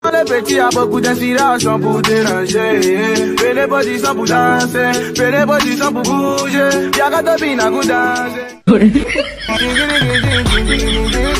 Les petits a beaucoup d'inspiration pour déranger. Fais les positions pour danser, fais les positions pour bouger. Y'a qu'à te bina pour danser.